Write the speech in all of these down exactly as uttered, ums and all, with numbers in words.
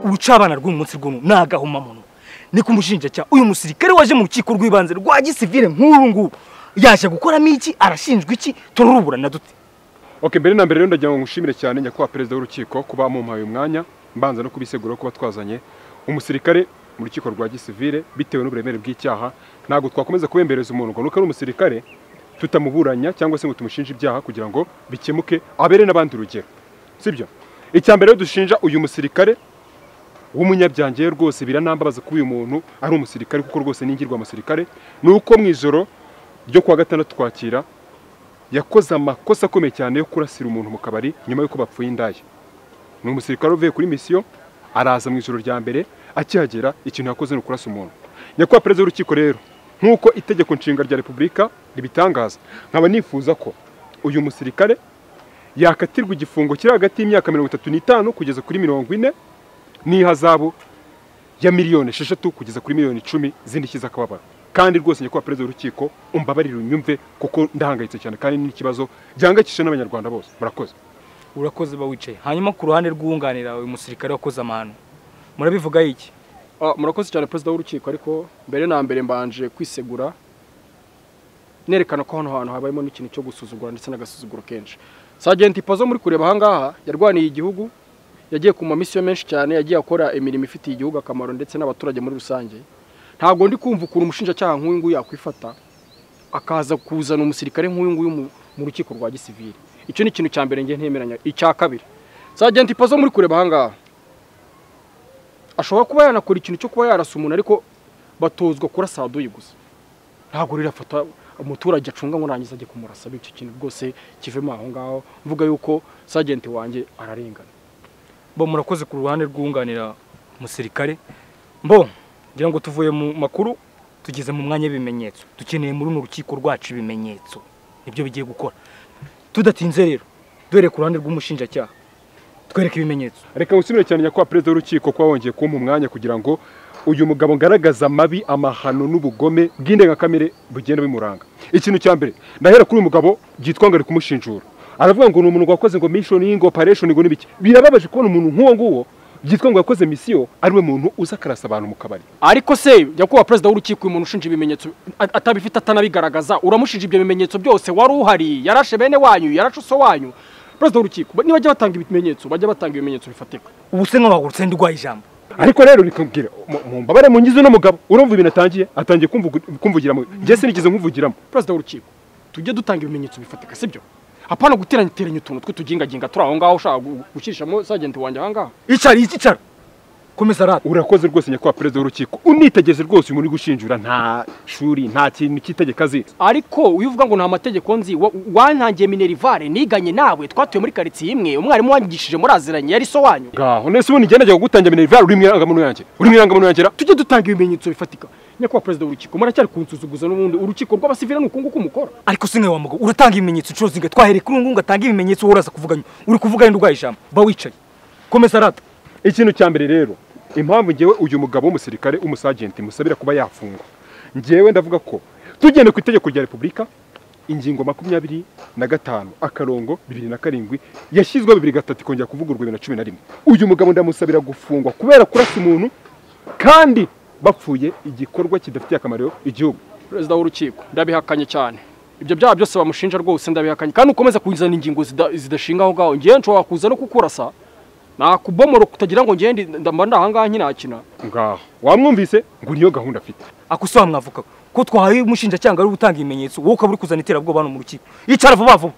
urucabana rw'umunsi rw'uno nagahuma muntu ni kumushinja cya uyu musirikare waje mu rukiko rw'ibanze rwa gisivile nk'uru ngubu yaje gukoramo iki arashinjwa iki tururuburana dute. Okay, mbere na mbere rero ndagira ngo ngushimire cyane nyakwa perezida w'urukiko kuba mumpaye umwanya mbanza no kubisegura kuba twazanye umusirikare mu rukiko rwa gisivile bitewe n'uburemere bw'icyaha. Ntago twakomeza kubembereza umuntu ngo nuko ari umusirikare tutamuburanya cyangwa se ngo tumushinje ibyaha kugira ngo bikemuke abere n'abandi urugero, sibyo? Icyambere dushinja uyu musirikare w'umunyabyange rwose biranambabaza kuba uyu muntu ari umusirikare kuko rwose ningirwa umusirikare nuko mu ijoro ryo kwa gatandatu twakira yakoze amakosa akomeye cyane yo kurasira umuntu mu kabari nyuma yuko bapfuye indaya. Ni umusirikare uvuye kuri mission araza mu ijoro rya mbere akihagera ikintu yakoze no kurasa umuntu. Nyakwa perezida w'urukiko rero nkuko itegeko nshinga rya Republika ribitangaza nkaba nifuza ko uyu musirikare yakatirwa igifungo kiri hagati y'imyaka mirongo itatu n'itanu kugeza kuri mirongo ine n'ihazabu ya miliyoni esheshatu kugeza kuri miliyoni icumi zindi kiza akababara. Kandi rwose nyakwa perezida w'urukiko umbabarira unyumve kuko ndahangayitse cyane kandi n'ikibazo gihangayikishije n'abanyarwanda bose. Murakoze. Urakoze ba wicaye. Hanyuma ku ruhande rw'unganira uyu musirikare wakoze amahano murabivuga iki? Ah, murakoze cyane perezida w'urukiko, ariko mbere na mbere mbanje kwisegura nerekana ko hano hantu habayemo n'ikintu cyo gusuzugura ndetse n'agasuzuguro kenshi. Sergeant Pazo muri kureba ahangaha yarwaniye igihugu, yagiye ku mamisiyo menshi cyane, yagiye akora imirimo ifitiye igihugu akamaro ndetse n'abaturage muri rusange. Ntago ndi kumva ukuntu umushinjacyaha nk'uyu nguyu yakwifata akaza kuzana umusirikare nk'uyu nguyu mu rukiko rwa gisivili. Icyo ni ikintu cya mbere nge ntemeranya. Icya kabiri, Sergeant Pazo muri kureba ahangaha ashobora kuba yanakora ikintu cyo kuba yarasa umuntu ariko batozwa kurasa aduyi gusa. Ntago rero afata umuturage acunga ngo nangiza ajye kumurasa. Bityo kintu rwose kivemo aho ngaho mvuga yuko Sergeant wanjye ararengana. Bo murakoze ku ruhande rw'unganira umusirikare. Mbo ngira ngo tuvuye mu makuru tugeze mu mwanya w'ibimenyetso. Dukeneye muri mu rukiko rwacu ibimenyetso nibyo bigiye gukora. Tudatinze rero dore ku ruhande rw'umushinjacyaha twereke ibimenyetso. Reka usubire cyane nyakwa perezida w'urukiko kwa wongeye kumpa umwanya kugira ngo uyu mugabo ngaragaza amabi amahano n'ubugome bw'indengakamere bugenda bimuranga. Ikintu cya mbere ndahera kuri uyu mugabo byitwa ngo ari kumushinjura. Aravuga ngo ni umuntu wakoze ngo mission y'ingo operation ngo nibiki. Birababaje kubona umuntu nk'uwo nguwo byitwa ngo yakoze mission ari we muntu uza karasa abantu mu kabari. Ariko se yakuba perezida w'urukiko uyu muntu ushinja ibimenyetso atabifite atanabigaragaza uramushinja ibyo bimenyetso byose wari uhari, yarashe bene wanyu, yarashe so wanyu. Perezida w'urukiko niba bajya batanga ibimenyetso bajya batanga ibimenyetso bifatika. Ubu se nk'abagurutse ndigwa ijambo. Ariko rero nikubwira mu mbabare mu ngizo no mugabo urumva ibintu atangiye atangiye kumvugira mu nge sinigeze nkuvugiramo. Perezida w'urukiko tujye dutanga ibimenyetso bifatika sibyo? Hapana guteranya teranya utuntu tw'utugingaginga turi aho ngaho ushaka gushyirishamo Sergeant wanjye aha ngaha. Icari ikicara komeza rata. Urakoze rwose nyakwa perezida w'urukiko unitegeze rwose umuntu gushinjura nta shuri nta kintu kitegeka azi. Ariko uyivuga ngo nta mategeko nzi wantangiye Minerivare niganye nawe twatuye muri quartier imwe umwarimu wangishije muraziranye yari so wanyu. Ngaho nese ubu nigenda gutangira Minerivare uri mwirangamuntu yanjye uri mwirangamuntu yanjye. Tujye dutanga ibimenyetso bifatika. Nyakwa perezida w'urukiko muracyari kunsuzuguza n'ubundi urukiko rw'abasivile n'ukungu kumukora. Ariko singe wa mugabo uratanga ibimenyetso cyo zinga twahere kuri ngungu atanga ibimenyetso woraza kuvuganya uri kuvuga ndugwa ijambo ba wicaye komeza rata. Ikintu cya mbere rero impamvu ngewe uyu mugabo w'umusirikare umusagenti musabira kuba yafungwa ngewe ndavuga ko tugende ku itegeko rya Republika ingingo makumyabiri na gatanu akarongo bibiri na karindwi yashyizwe bibiri gatatu kongera kuvugurwa bibiri na cumi na rimwe. Uyu mugabo ndamusabira gufungwa kubera kurasa umuntu kandi bapfuye igikorwa kidafitiye akamaro igihugu. Perezida w'urukiko ndabihakanye cyane. Ibyo byaha byose bamushinja rwose ndabihakanye kandi ukomeza kuzana ingingo zidashinga aho ngaho ngiye nshobora kuza no kukurasa nakubomoro kutagira ngo ngende ndamba ndahangaha nkinakina. Ngaho wamwumvise ngo niyo gahunda afite. Akusoba mwavuka ko twahaye umushinja cyangwa ari gutanga ibimenyetso wowe ukaburi kuzana iterabwo bano mu rukiko. Icara vuba vuba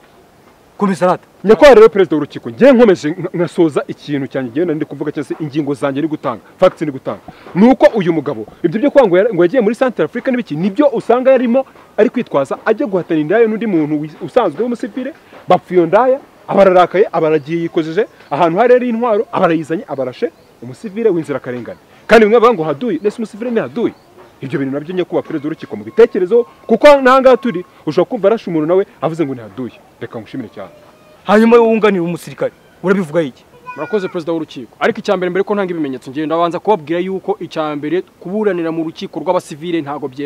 komeza rata. Nyakwa rero perezida w'urukiko ngiye nkomeje ngasoza ikintu cyane ngiye ndi kuvuga cyase ingingo zanjye ni gutanga facts ni gutanga nuko uyu mugabo ibyo byo kwango ngo yagiye muri Central Africa nibiki nibyo usanga yarimo ari kwitwaza ajye guhatana indayo n'undi muntu usanzwe w'umusivile bapfuye ndaya abararakaye abaragiye yikojeje ahantu hareri intwaro abarayizanye abarashe umusivile w'inzira karengane kandi mwe bavuga ngo haduye nese umusivile ni haduye. Ibyo bintu nabyo nyakwa perezida w'urukiko mu bitekerezo kuko nanga turi ushobora kumva arashe umuntu nawe avuze ngo ni haduye. Reka ngushimire cyane. Hanyuma wunganira umusirikare urabivuga iki? Murakoze perezida w'urukiko. Ariko icyambere mbere ko ntanga ibimenyetso ngiye ndabanza kubabwira yuko icyambere kuburanira mu rukiko rw'abasivile ntago byemewe.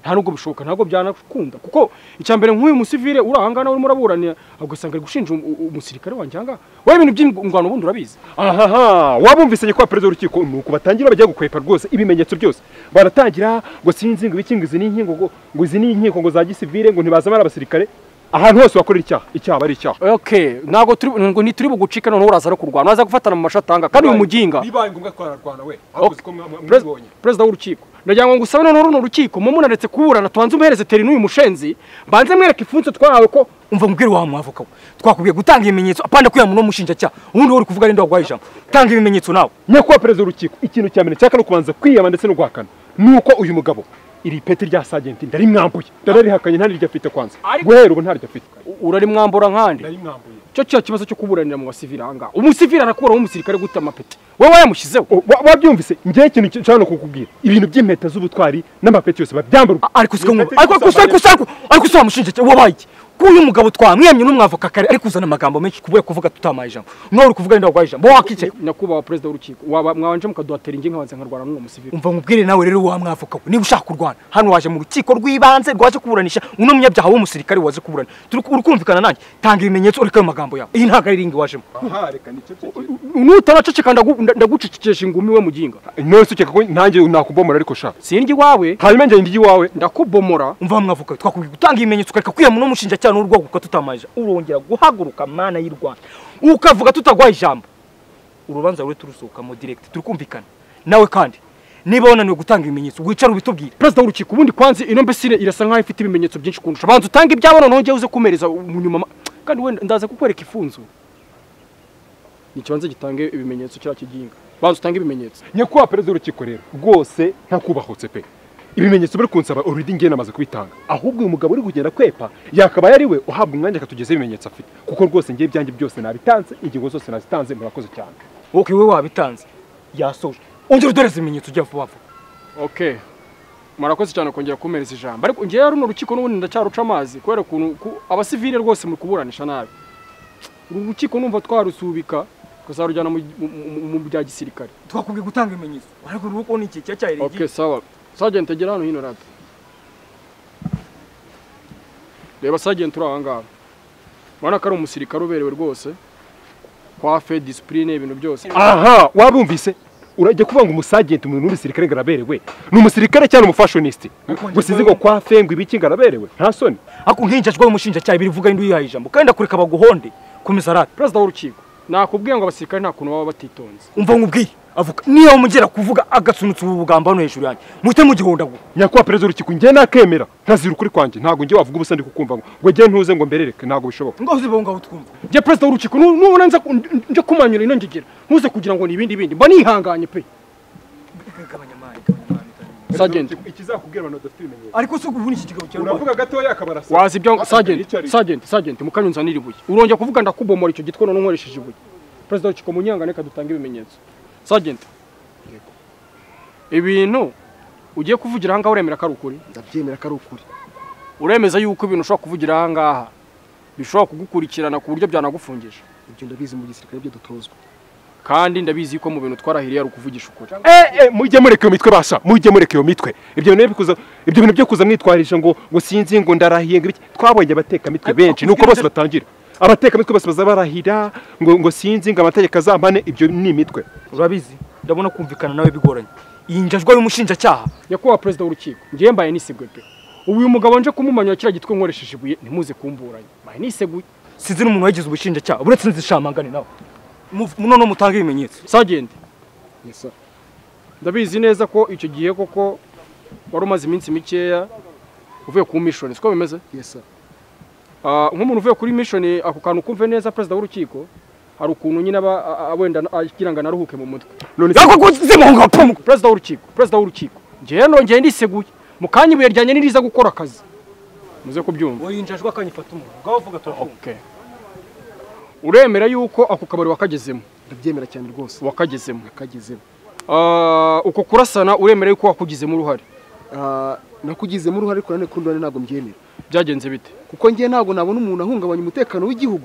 nta nubwo bishoboka ntabwo byanakunda kuko icyambere nk'uyu musivile urahangana urimo uraburanira agusanga ari gushinja umusirikare wanjye hanga wowe ibintu by'ingwano bundi urabizi aha wabumvise nyakwa perezida w'urukiko nuko batangira bajya gukwepa rwose ibimenyetso byose baratangira ngo sinzi ngo ibikingizi n'inkingo ngo ngo izi n'inkiko ngo za gisivile ngo ntibazamara abasirikare ahantu hose wakorera icyaha icyaha bari icyaha okay nago turi ngo ni turi bugucika none uraza no kurwana uraza gufatana mu mashatanga kandi uyu muginga bibaye ngombwa twararwana we avuze ko mwabonye perezida w'urukiko ndagira ngo ngusabe none runo rukiko mu munaretse kuburana twanze umuhereze teri n'uyu mushenzi banze mwereka ifunzo twahawe ko umva mubwire wa mwavuka twakubwiye gutanga ibimenyetso apanda kuya muno mushinja cya ubundi uri kuvuga rinde wagwaye ijambo tanga ibimenyetso nawe nyakwa perezida w'urukiko ikintu cyamene cyaka no kubanza kwiyama ndetse no guhakana nuko uyu mugabo iri peti rya sergeant ndari mwambuye ndararihakanye ntari rya afite kwanza guhera ubu ntari rya afite urari mwambura nkandi ndari mwambuye cyo cyo kibazo cyo kuburanira mu basivile hanga umusivile arakuraho umusirikare guta amapeti wowe yamushizeho wabyumvise ngiye ikintu cyane kukubwira ibintu by'impeta z'ubutwari n'amapeti yose babyamburwa ariko siko ariko ariko ariko ariko so amushinje wabaye kuyu mugabo twamwemye n'umwavoka kare ariko uzana amagambo menshi kubuye kuvuga tutamaye ijambo no uri kuvuga nda wagwaye ijambo wakice nyakuba wa president w'urukiko waba mwanje mukaduhatera ingingo nkabanza nkarwana n'uwo musivile umva mubwire nawe rero wa mwavoka niba ushaka kurwana hano waje mu rukiko rw'ibanze rwaje kuburanisha uno munyabyaha w'umusirikare waje kuburana turi urukumvikana nanjye tanga ibimenyetso ureka ayo magambo yawe iyi ntaga riringi wajemo aha reka nicyo nutaraceceka ndagucecekesha ingumi we muginga none suceka ko ntange nakubomora ariko sha sindi wawe hanyuma nje ndi wawe ndakubomora umva mwavoka twakubwiye gutanga ibimenyetso ukareka kwiyama no mushinja cyane urwo guka tutamaje urongera guhaguruka mana y'u Rwanda ukavuga tutagwaye ijambo urubanza rure turusohoka mu direct turikumvikana nawe kandi niba wananiwe gutanga ibimenyetso wicara ubitubwire president w'urukiko ubundi kwanze ino mbesire irasa nkaho ifite ibimenyetso byinshi kundusha banza utanga ibyabona nonge uze kumereza umunyuma kandi wenda ndaza kukwereka ifunzo ni kibanze gitange ibimenyetso kira kiginga banza utange ibimenyetso nyakwa perezida w'urukiko rero rwose nta kubahutse pe ibimenyetso bari kunsaba already ngiye namaze kubitanga ahubwo uyu mugabo uri kugenda kwepa yakaba yari we uhabwa umwanya akatugeza ibimenyetso afite kuko rwose ngiye byanjye byose nabitanze ingingo zose nazitanze murakoze cyane okay we wabitanze yasoje ongera udoreze ibimenyetso ujya vuba vuba okay murakoze cyane kongera kumereza ijambo ariko ngiye runo rukiko n'ubundi ndacyaruca amazi kubera ukuntu abasivile rwose muri kuburanisha nabi uru rukiko numva twarusubika kuzarujyana mu bya gisirikare twakubwiye gutanga ibimenyetso ariko uruko ni iki cyacyaye okay sawa Sergeant tegera hano hino rata. Reba sergeant uri ahangaha. Mwana kari umusirikare uberewe rwose. Kwa fe discipline ibintu byose. Aha, wabumvise? Urajye kuvuga ngo umusagent umuntu w'umusirikare ngaraberewe. Ni umusirikare cyane umufashionist. Gusize ngo kwa fe ngo ibiki ngaraberewe. Nta soni. Ako nkinjajwe umushinja cyaye birivuga indu yihaye ijambo. Kandi akureka baguhonde kumisarate. President w'urukiko. Nakubwiye ngo abasirikare nta kuntu baba batitonze. Umva nkubwiye. Avuga niyo umugera kuvuga agasunutse ubugamba hano hejuru yanjye muhite mugihonda ngo nyakwa perezida urukiko ngiye nakemera ntazira ukuri kwanjye ntago ngiye wavuga ubusa ndi kukumva ngo ngo ngiye ntuze ngo mberereke ntago bishoboka ngo uzibo ngaho twumva ngiye perezida urukiko nubona nza nje kumanyura ino ngigera ntuze kugira ngo ni ibindi bindi mba nihanganye pe Sergeant ikizakubwira abantu dafite ibimenyetso ariko se ubu iki kigabo cyane uravuga gatoya akabarasa wazi ibyo Sergeant Sergeant Sergeant mukanyunza niribuye urongera kuvuga ndakubomora icyo gitwe none nkoresheje ibuye perezida urukiko munyangane kadutanga ibimenyetso Sergeant ibintu ugiye kuvugira hanga uremera ko ari ukuri ndabyemera ko ari ukuri uremeza yuko ibintu ushobora kuvugira hanga bishobora kugukurikirana ku buryo byanagufungisha ibyo ndabizi mu gisirikare byo dutozwa kandi ndabizi ko mu bintu twarahiriye ari ukuvugisha ukuri eh eh mujye mureke iyo mitwe basha mujye mureke iyo mitwe ibyo bintu bikuza ibyo bintu byo kuza mwitwarisha ngo ngo sinzi ngo ndarahiye ngo twabonye abateka mitwe benshi nuko bose batangira abateka mitwe bose bazabarahira ngo ngo sinzi ngo amategeko azampane ibyo ni imitwe urabizi ndabona kumvikana nawe bigoranye yinjajwe y'umushinja cyaha yakuba president w'urukiko ngiye mbaye nisegwe pe ubu uyu mugabo nje kumumanya kira gitwe nkoresheje ibuye ntimuze kumburanya mbaye niseguye sinzi n'umuntu wagize ubushinja cyaha uretse nzishamangane nawe muno no mutanga ibimenyetso Sergeant yes sir ndabizi neza ko icyo gihe koko wari umaze iminsi mikeya uvuye ku mission siko bimeze yes sir ah nk'umuntu uvuye kuri mission ako kantu kumve neza president w'urukiko hari ukuntu nyine aba wenda akiranga naruhuke mu mutwe none yako kuzimonga pum president w'urukiko president w'urukiko ngiye nongeye ndiseguye mukanya ibuye ryanye niriza gukora akazi muze kubyumva oyinjajwe akanyifata umuntu gaho vuga turavuga okay uremera yuko ako kabari wakagezemo ndabyemera cyane rwose wakagezemo akagezemo ah uko kurasana uremera yuko wakugizemo uruhare ah nakugizemo uruhare ko nane kundwane nago mbyemera byagenze bite kuko ngiye nago nabona umuntu ahungabanya umutekano w'igihugu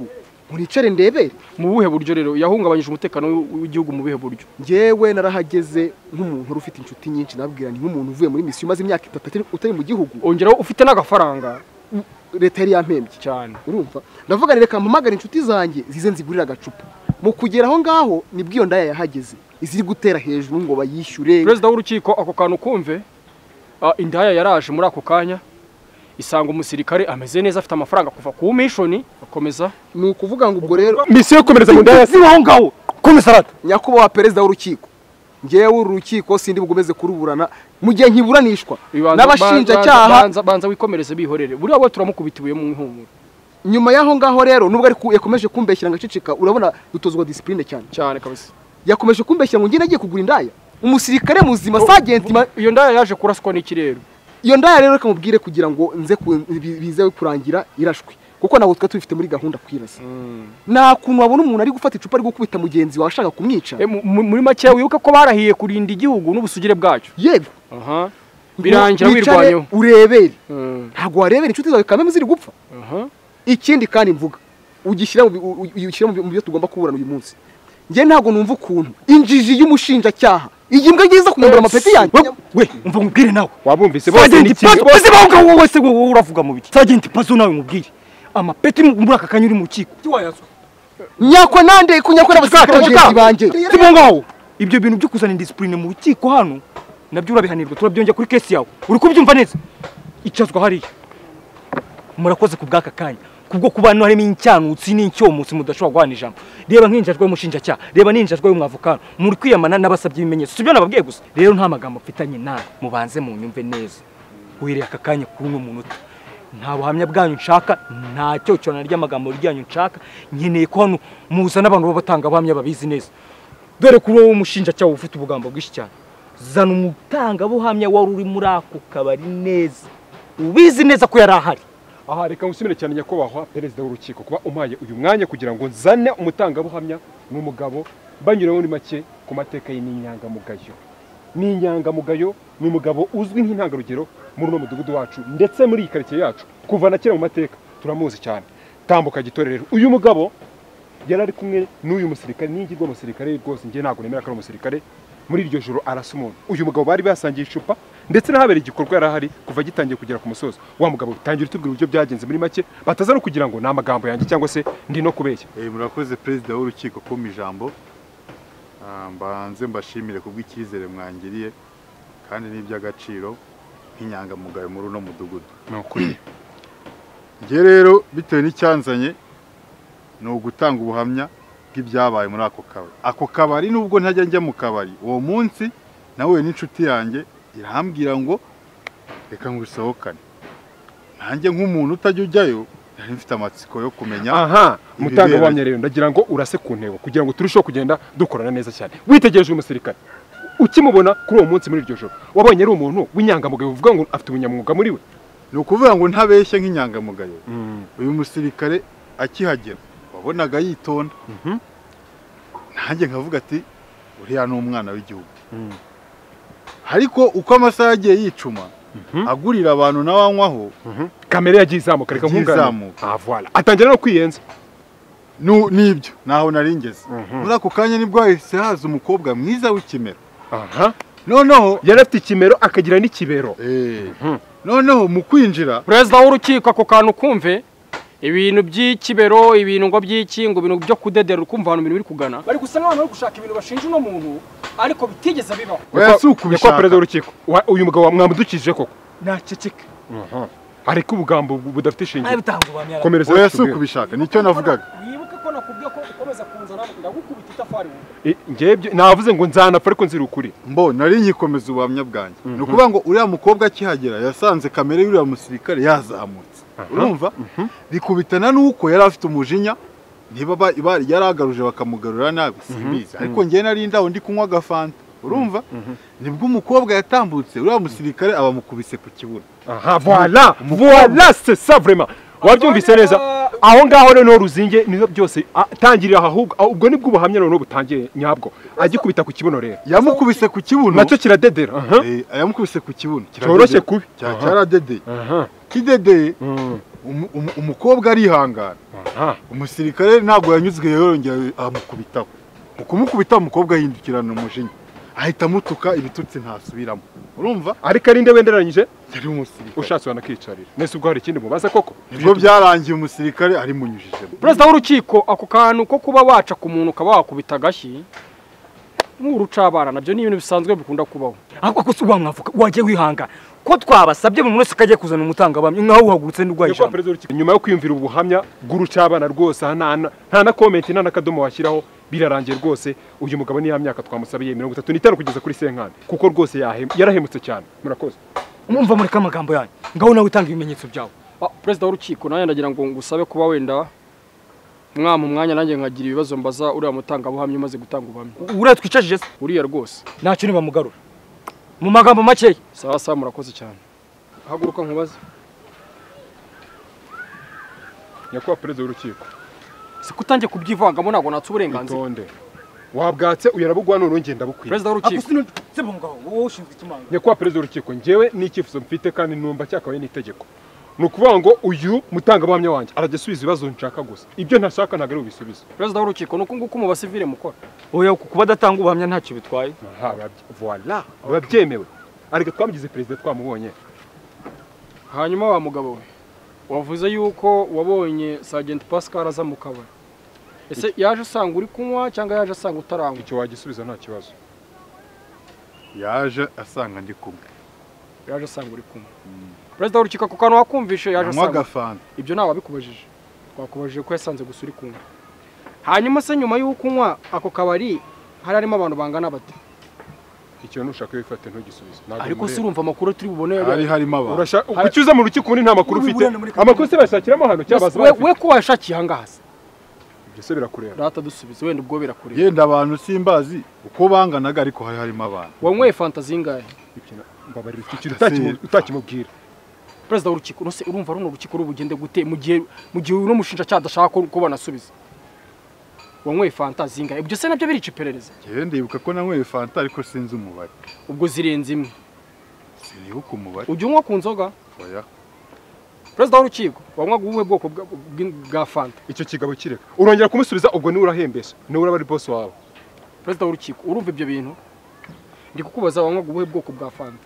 municare ndebere. mu buhe buryo rero yahungabanyije umutekano w'igihugu mu buhe buryo? Njyewe narahageze nk'umuntu ufite inshuti nyinshi, nabwira ni nk'umuntu uvuye muri misiyo umaze imyaka itatu utari mu gihugu, ongeraho ufite n'agafaranga leta yari yampembye cyane, urumva. ndavuga reka mpamagara inshuti zanjye zize nzigurira agacupa. mu kugera aho ngaho nibwo iyo ndaya yahageze iziri gutera hejuru ngo bayishyure. Perezida w'urukiko ako kantu kumve, uh, indaya yaraje muri ako kanya isanga umusirikare ameze neza afite amafaranga kuva ku mission akomeza. Ni ukuvuga ngo ubwo rero misiyo komereza mu ndaya sibaho ngaho komeza rata. Nyakubahwa perezida w'urukiko, ngewe urukiko sindi bugomeze kuruburana mu gihe nkiburanishwa n'abashinjacyaha. banza banza wikomereze bihorere, buri abo turamukubitiwe mu ihumuro. Nyuma yaho ngaho rero nubwo ari yakomeje kumbeshyira ngacicika, urabona dutozwa discipline cyane cyane kabisa. Yakomeje kumbeshyira ngo ngiye nagiye kugura indaya, umusirikare muzima sergeant. Iyo ndaya yaje kuraswa n'iki rero? Iyo ndaya rero kamubwire kugira ngo nze bize kurangira irashwe, kuko nabo twa tubifite muri gahunda kwirasa. Nta kuntu wabona umuntu ari gufata icupa ari gukubita mugenzi wawe ashaka kumwica. Muri make wibuka ko barahiye kurinda igihugu n'ubusugire bwacyo. Yego. Aha. Birangira wirwanyeho. Urebere. Ntago warebera inshuti zawe kameme ziri gupfa. Aha. Ikindi kandi mvuga ugishyira mu byo tugomba kuburana uyu munsi. Nge ntago numva ukuntu injiji y'umushinjacyaha iyi mbwa ngiza kunyambura amapeti yanjye. We umva nkubwire nawe wabumvise bose n'ikintu bose bavuga wowe se wowe uravuga mu biki? Sergeant Pazo nawe mubwire amapeti muri aka kanya uri mu rukiko kiwayazwa nyakwa nande kunyakwa n'abasirikare banjye sibo ngaho. Ibyo bintu byo kuzana indiscipline mu rukiko hano nabyo urabihanirwa, turabyongera kuri case yawe. Uri kubyumva neza? Icazwa hariya murakoze ku bw'aka kanya kubwo kubana harimo incyanutsi n'incyomusi mudashobora guhana ijambo. Reba nk'injajwe y'umushinjacyaha, reba n'injajwe y'umwavukano, muri kwiyamana n'abasabye ibimenyetso. Sibyo nababwiye gusa. Rero nta magambo mfitanye nawe, mubanze mu nyumve neza. Wireye aka kanya kuri uno munota, nta buhamya bwanyu nshaka, nta cyocyona ry'amagambo ryanyu nshaka. Nkeneye ko hano muza n'abantu b'abatanga buhamya babizi neza. Dore kuri wowe umushinjacyaha ufite ubugambo bwinshi cyane, zana umutanga buhamya wari uri muri ako kabari neza, ubizi neza ko yari ahari. Aha reka ngusubire cyane nyakubahwa perezida w'urukiko kuba umpaye uyu mwanya kugira ngo nzane umutangabuhamya n'umugabo banyureho muri make ku mateka ye. N'inyangamugayo n'inyangamugayo ni umugabo uzwi nk'intangarugero muri uno mudugudu wacu ndetse muri iyi karitsiye yacu kuva na kera mu mateka turamuzi cyane. Tambuka gitorero uyu mugabo yari ari kumwe n'uyu musirikare n'ingirwa musirikare rwose ngiye ntago nemera ko ari umusirikare. Muri iryo joro arasa umuntu. Uyu mugabo bari basangiye icupa ndetse n'ahabera igikorwa yarahari kuva gitangiye kugera ku musozo. Wa mugabo tangira utubwira uburyo byagenze muri make bataza no kugira ngo n'amagambo yanjye cyangwa se ndi no kubeshya. Eh murakoze perezida w'urukiko ko mu ijambo. Mbanze mbashimire kubw'ikizere mwangiriye kandi n'iby'agaciro nk'inyangamugayo muri uno mudugudu. Nokuri. Nge rero bitewe n'icyanzanye no gutanga ubuhamya bw'ibyabaye muri ako kabari. Ako kabari nubwo ntajya njya mu kabari, uwo munsi nawe n'inshuti yanjye irambwira ngo reka ngusohokane. Nanjye nk'umuntu utajya ujyayo nari mfite amatsiko yo kumenya. Aha mutangabuhamya rero ndagira ngo urase ku ntego kugira ngo turusheho kugenda dukorana neza cyane. Witegereje umusirikare ukimubona kuri uwo munsi muri iryo joro wabonye ari umuntu w'inyangamugayo uvuga ngo afite ubunyamwuga muri we? Ni ukuvuga ngo ntabeshye nk'inyangamugayo. Uyu musirikare akihagera wabonaga yitonda. Nanjye nkavuga ati uriya ni umwana w'igihugu. Ariko uko amasaha yagiye yicuma agurira abantu n'abanywaho kamere yagiye izamuka reka nkungana. Ah voilà atangira no kwiyenza. Nibyo naho nari ngeze. Muri ako kanya nibwo hahise haza umukobwa mwiza w'ikimero. Aha noneho yari afite ikimero akagira n'ikibero. Eh noneho mu kwinjira perezida w'urukiko ako kantu kumve ibintu by'ikibero, ibintu ngo by'iki ngo ibintu byo kudedera ukumva abantu biri kugana bari gusa n'abantu bari gushaka ibintu bashinja uno muntu ariko bitigeze bibaho. Yakwa perezida w'urukiko uyu mugabo mwamudukije koko naceceka. Ariko ubugambo budafite ishingiro. Komereza oya si ukubishaka nicyo navugaga. Wibuke ko nakubwiye ko ukomeza kunzana ndagukubita itafari wowe. Ngebye navuze ngo nzanapfa ariko nzira ukuri. Mbo nari nyikomeza ubuhamya bwanjye. No kuvuga ngo uriya mukobwa akihagera yasanze kamere y'uriya musirikare yazamutse. Urumva bikubitana nuko yari afite umujinya niba yaragaruje bakamugarura nabi simbizi. Ariko ngiye nari ndaho ndi kunywa gafanta. Urumva nibwo umukobwa yatambutse uriya musirikare abamukubise ku kibuno. Aha voilà voilà c'est ça vraiment. Wabyumvise neza aho ngaho rero ruzinge nizo byose tangirira ahubwo ubwo nibwo ubuhamya none butangiye nyabwo agikubita ku kibuno rero yamukubise ku kibuno nacyo kiradedera. Aha eh yamukubise ku kibuno cyoroshye kubi cyaradedeye. Aha kidedeye umukobwa arihangana aha umusirikare ntabwo yanyuzwe yongera amukubitaho mu kumukubita umukobwa ahindukirana umujinya ahita amutuka ibitutsi ntasubiramo urumva ariko ari nde wenderanyije yari umusirikare ushatse wanakicarira nese ubwo hari ikindi mubaza koko nibwo byarangiye umusirikare ari munyujijemo perezida w'urukiko ako kantu ko kuba waca ku muntu ukaba wakubita agashyi nk'urucabana nabyo ni ibintu bisanzwe bikunda kubaho ahubwo ko subwa mwavuka wagiye wihanga ko twabasabye mu mwese kagiye kuzana umutangabamye nkaho uhagurutse ndugwaye Nyakubahwa Perezida w'Urukiko, nyuma yo kwiyumvira ubuhamya bw'urucabana rwose aha nta na- nta na comment nta n'akadomo washyiraho birarangiye rwose uyu mugabo ni ya myaka twamusabiye mirongo itatu n'itanu kugeza kuri senkani kuko rwose yahem- yarahemutse cyane murakoze umva muri kamagambo yanyu ngaho nawe utanga ibimenyetso byawe Ah, perezida w'urukiko nanjye ndagira ngo ngusabe kuba wenda mwama umwanya nanjye nkagira ibibazo mbaza uriya mutangabuhamya umaze gutanga ubuhamya uriya twicajije se uriya rwose ntacyo nibamugarura mu magambo makeya sawa sawa murakoze cyane haguruka nkubaze Nyakubahwa Perezida w'Urukiko, si kutangiye kubyivangamo ntabwo natse uburenganzira itonde wabwatse uyarabugwa none ngenda bukwiye. perezida w'urukiko se bo ngaho wowe ushinzwe ikimanga Nyakubahwa Perezida w'Urukiko, njyewe n'icyifuzo mfite kandi numva cyakabaye n'itegeko ni ukuvuga ngo uyu mutangabuhamya wanjye arajya asubiza ibibazo nshaka gusa ibyo ntashaka ntabwo ari ubisubizo. perezida w'urukiko nuko nguko mu basivile mukora oya kuba adatanga ubuhamya ntacyo bitwaye Aha, babye- voilà biba byemewe ariko twamugize perezida twamubonye. hanyuma wa mugabo we wavuze yuko wabonye Sergeant Pascal aza mu kabari ese yaje asanga uri kunywa cyangwa yaje asanga utarangwa Icyo wagisubiza nta kibazo. yaje asanga ndi kumwe yaje asanga uri kunywa perezida w'urukiko ako kantu wakumvishe yaje anywa asanga agafanta ibyo ntawe wabikubajije twakubajije ko yasanze gusa uri kunywa hanyuma se nyuma y'uko unywa ako kabari hari harimo abantu bangana bate Icyo nushaka wifate ntugisubize. Ntabwo ariko mureba. se urumva amakuru turi bubone hari harimo abantu urashaka ucyuza mu rukiko ubundi nta makuru ufite amakuru se bashakiramo hano cyabaza we we ko washakiye ahangaha se ibyo se birakureba. rata dusubize wenda ubwo birakureba yenda abantu simbazi uko banganaga ariko hari harimo abantu wanyweye fanta zingahe Mbabarira ufite ikintu utakimu- utakimubwira. perezida w'urukiko nose urumva runo rukiko rubugende gute mu gihe mu gihe uno mushinjacyaha adashaka ko ko banasubiza wanyweye fanta zingahe ibyo se nabyo birica iperereza yewe ndibuka ko nanyweye fanta ariko sinzi umubare ubwo zirenze imwe sinibuka umubare ujya unywa ku nzoga oya perezida w'urukiko wanywaga ubuhe bwoko bwa- bw'in- bwa fanta Icyo kigabo kireka urongera kumusubiza ubwo niwe urahembesha niwe uraba ari boss wawe. perezida w'urukiko urumva ibyo bintu ndi kukubaza wanywaga ubuhe bwoko bwa fanta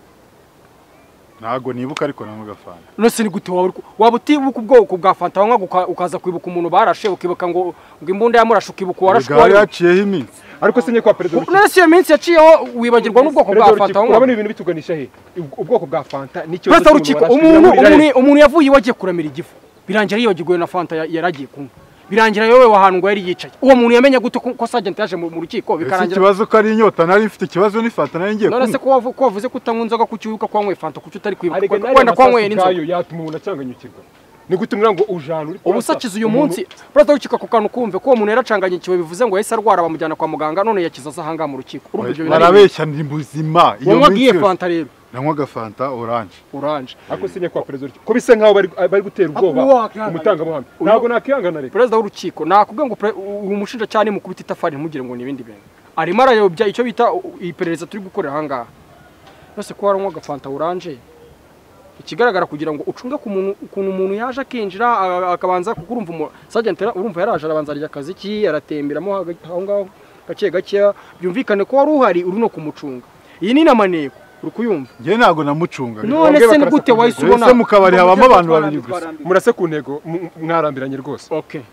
ntago nibuka ariko nanywa agafanta nose ni gute waba uri ku- waba utibuka ubwoko bwa fanta wanywaga uka- ukaza kwibuka umuntu barashe ukibuka ngo ngo imbunda yamurashe ukibuka uwarashwe gari uwo ari we? yaciyeho iminsi Ariko se Nyakubahwa Perezida w'Urukiko, none si iyo minsi yaciyeho wibagirwa n'ubwoko Perezida bwa w'Urukiko, fanta urabona wanywaga ibintu bituganisha he Ubwo- ubwoko bwa fanta n'icyo perezida w'urukiko umuntu umuntu umuntu yavuye iwe agiye kuramira igifu birangira yibagirwe na fanta ya- yari agiye kunywa birangira yowe wahantu ngo yari yicaye uwo muntu yamenye gute ko ko Sergeant yaje mu mu rukiko ese bikarangira ikibazo ko ari inyota nari mfite ikibazo n'ifanta nari ngiye none se kunywa ko wavu- ko wavuze ko utanywa inzoga kuki wibuka ko wanyweye fanta kuki utari kwibuka ariko ko- wenda ko wanyweye n'inzoga yatuma umuntu acanganyukirwa. Ni gute mwira ngo ujana uri ubusakiza uyu munsi perezida w'urukiko ako kantu kumve ko uwo muntu yaracanganyikiwe bivuze ngo yahise arwara bamujyana kwa muganga none yakiza aza ahangaha mu rukiko urumva ibyo bintu ari barabeshya ni muzima iyo wanywaga minsi iyihe yose fanta rero nanywa agafanta oranje oranje Ako se Nyakubahwa Perezida w'Urukiko, ko bisa nkaho bari bari gutera ubwoba Ako wakihangana. umutangabuhamya. Ntabwo nakihangana reka. perezida w'urukiko nakubwiye ngo pre- uyu mushinjacyaha nimukubita itafari ntimugire ngo ni ibindi bintu arimo arayobya icyo bita u- iperereza turi gukorera ahangaha nose ko waranywaga fanta oranje ikigaragara kugira ngo ucunge ku muntu ukuntu umuntu yaje akinjira a- akabanza kuko urumva umu- Sergeant yara- urumva yaraje arabanza arya akazi ki aratemberamo haga- aho ngaho gake gakeya byumvikane ko wari uhari uri no kumucunga iyi ni namaneko uri kuyumva njye ntago namucunga none se ni gute wahise ubona ese mu kabari habamo abantu babiri gusa Murase ku ntego mu- mwarambiranye rwose. okay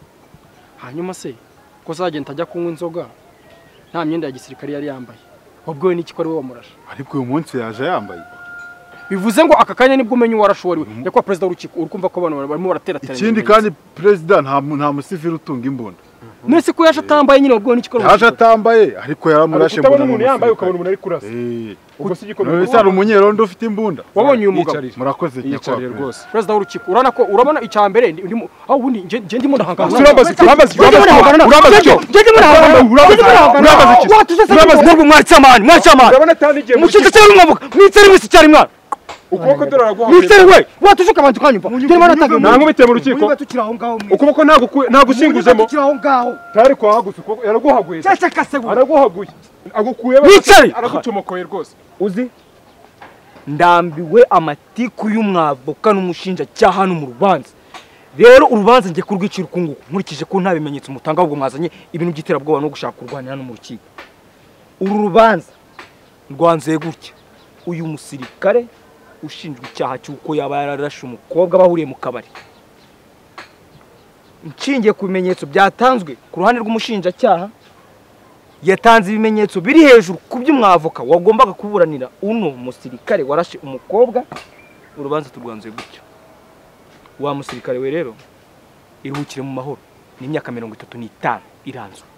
hanyuma se ko Sergeant ajya kunywa inzoga nta myenda ya gisirikare yari yambaye wabwiwe n'iki ko ari we wamurashe ariko uyu munsi yaje yambaye bivuze ngo aka kanya nibwo umenya uwarashe uwo ari we nyakubahwa perezida w'urukiko uri kumva ko abantu barimo baraterateranya ikindi kandi perezida nta mu- nta musivili utunga imbunda nese ko yaje atambaye nyine wabwiwe n'iki ko ari yaje uwarashe atambaye ariko yaramurashe Utabona mbona umuntu ni yambaye umusirikare. ukabona umuntu ari kurasa. Eh, Ubwo si igikomeye. none se hari umunyerondo ufite imbunda wabonye uyu mugabo Yicarire. murakoze Yicariye nyakubahwa rwose. perezida w'urukiko urabona ko urabona icya mbere ndi- ndimo aho ubundi nge nge ndimo ndahangana Urambaza iki? Urambaza iki? Nge ndimo ndahangana Urambaza iki? nge ndimo ndahangana Urambaza iki? nge ndimo ndahangana Urambaza iki? watuse se urabaza ntabwo mwacamani mwacamani Urabona atandigiye mu mushinja cyangwa mwavuga mwitsere mwese cyari mwana ukuboko dore mwitsere araguha. we watuje ukabanje ukanyumva ndimo natanga Ntabwo biteye mu rukiko. tukiri aho ngaho Ukuboko ntabwo ntabwo ushinguzemo. tukiri aho ngaho Tari kwahagutse ukuboko yaraguhaguye. cece kase we Araguhaguye. Agukuye Wicare! aragucomokoye rwose. uzi ndambiwe amatiku y'umwavoka n'umushinjacyaha hano mu rubanza rero urubanza ngiye kurwicira ukunguku nkurikije ko nta bimenyetso mutanga ahubwo mwazanye ibintu by'iterabwoba no gushaka kurwanira no mu rukiko. Uru rubanza rwanzeye gutya, uyu musirikare ushinjwa icyaha cy'uko yaba yararashe umukobwa bahuriye mu kabari, nshingiye ku bimenyetso byatanzwe ku ruhande rw'umushinjacyaha, yatanze ibimenyetso biri hejuru ku by'umwavoka wagombaga kuburanira uno musirikare warashe umukobwa. Urubanza turwanzeye gutya. Wa musirikare we rero iruhukire mu mahoro, ni imyaka mirongo itatu n'itanu iranzwe.